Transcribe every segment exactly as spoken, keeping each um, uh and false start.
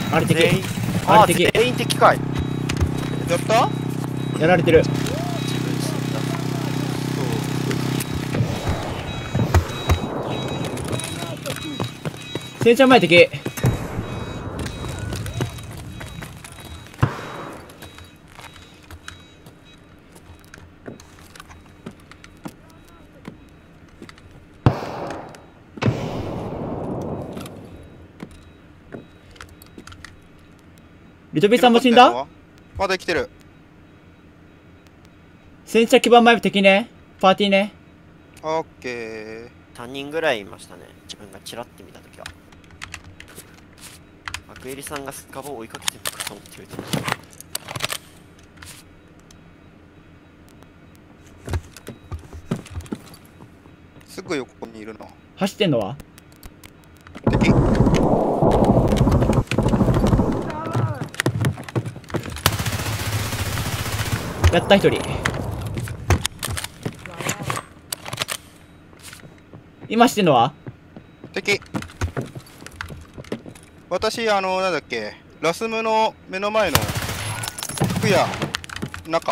あれ敵。 全員、あ、 あれ敵。 全員敵かい。 やった？ やられてる。 自分死んだ。 せんちゃん前敵。リトビーさんも死んだ？ まだ生きてる。 戦車基盤前敵ね。パーティーね。 オッケー。 さんにんぐらいいましたね。自分がチラって見たときは。アクエリさんがスカボを追いかけてるのかと思ってる。 すぐ横にいるな。 走ってんのは敵。 やった一人。今してんのは敵。私、あの、なんだっけ、ラスムの目の前の服屋、中。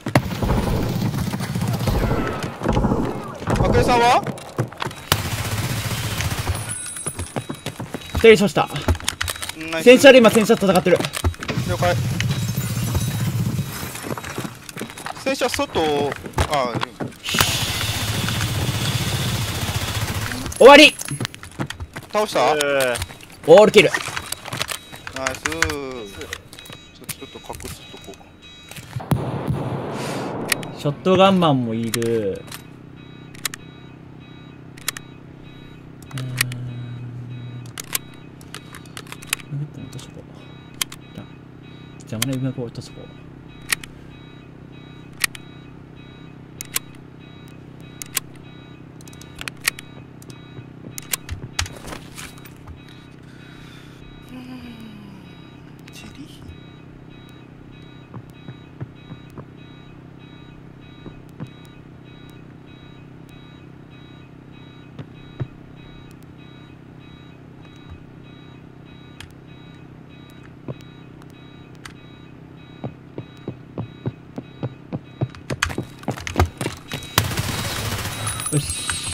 アクエさんは一人刺した。 ナイス。 戦車で今戦車戦ってる。 了解。戦車外、あ、 終わり。 倒したナイオールキル。 ス。ちょちょっと隠すとこ。 ショットガンマンもいる。うーん。梅子落としとこう。じゃあ邪魔な梅子落としとこう。 チリ。 よし。